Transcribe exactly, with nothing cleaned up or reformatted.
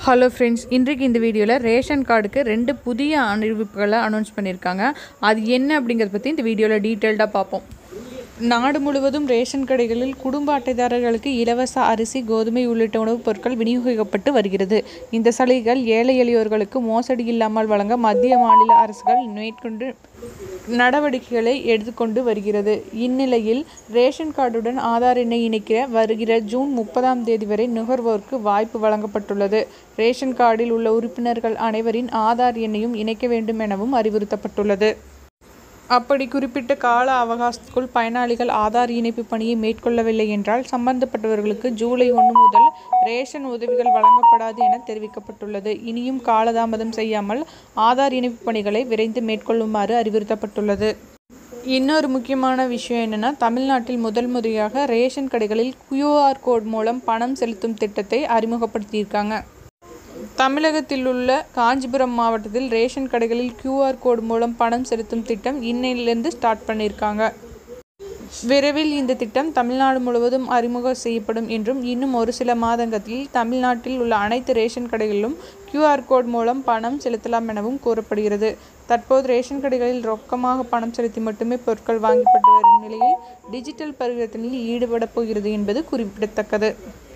Hello friends, இன்றைக்கு இந்த வீடியோவில் ரேஷன் கார்டுக்கு ரெண்டு புதிய அறிவிப்புகளை அனௌன்ஸ் பண்ணியிருக்காங்க. அது என்ன அப்படிங்கிறத பற்றி இந்த வீடியோவில் டீட்டெயில்டாக பார்ப்போம். நாடு முழுவதும் ரேஷன் கடைகளில் குடும்ப அட்டைதாரர்களுக்கு இலவச அரிசி, கோதுமை உள்ளிட்ட உணவுப் பொருட்கள் விநியோகிக்கப்பட்டு வருகிறது. இந்த சலுகைகள் ஏழை எளியோர்களுக்கு மோசடி இல்லாமல் வழங்க மத்திய, மாநில அரசுகள் மேற்கொண்டு நடவடிக்கைகளை எடுத்துக்கொண்டு வருகிறது. இந்நிலையில் ரேஷன் கார்டுடன் ஆதார் எண்ணை இணைக்க வருகிற ஜூன் முப்பதாம் தேதி வரை நுகர்வோருக்கு வாய்ப்பு வழங்கப்பட்டுள்ளது. ரேஷன் கார்டில் உள்ள உறுப்பினர்கள் அனைவரின் ஆதார் எண்ணையும் இணைக்க வேண்டும் எனவும் அறிவுறுத்தப்பட்டுள்ளது. அப்படி குறிப்பிட்ட கால அவகாசத்துக்குள் பயனாளிகள் ஆதார் இணைப்பு பணியை மேற்கொள்ளவில்லை என்றால் சம்பந்தப்பட்டவர்களுக்கு ஜூலை ஒன்று முதல் ரேஷன் உதவிகள் வழங்கப்படாது என தெரிவிக்கப்பட்டுள்ளது. இனியும் காலதாமதம் செய்யாமல் ஆதார் இணைப்பு பணிகளை விரைந்து மேற்கொள்ளுமாறு அறிவுறுத்தப்பட்டுள்ளது. இன்னொரு முக்கியமான விஷயம் என்னன்னா, தமிழ்நாட்டில் முதல் முறையாக ரேஷன் கடைகளில் கியூஆர் கோட் மூலம் பணம் செலுத்தும் திட்டத்தை அறிமுகப்படுத்தியிருக்காங்க. தமிழகத்தில் உள்ள காஞ்சிபுரம் மாவட்டத்தில் ரேஷன் கடைகளில் கியூஆர் கோட் மூலம் பணம் செலுத்தும் திட்டம் இன்னையிலிருந்து ஸ்டார்ட் பண்ணியிருக்காங்க. விரைவில் இந்த திட்டம் தமிழ்நாடு முழுவதும் அறிமுகம் செய்யப்படும் என்றும், இன்னும் ஒரு சில மாதங்களில் தமிழ்நாட்டில் உள்ள அனைத்து ரேஷன் கடைகளிலும் கியூஆர் கோட் மூலம் பணம் செலுத்தலாம் எனவும் கூறப்படுகிறது. தற்போது ரேஷன் கடைகளில் ரொக்கமாக பணம் செலுத்தி மட்டுமே பொருட்கள் வாங்கப்பட்டு வரும் நிலையில் டிஜிட்டல் பரிவர்த்தனையில் ஈடுபட போகிறது என்பது குறிப்பிடத்தக்கது.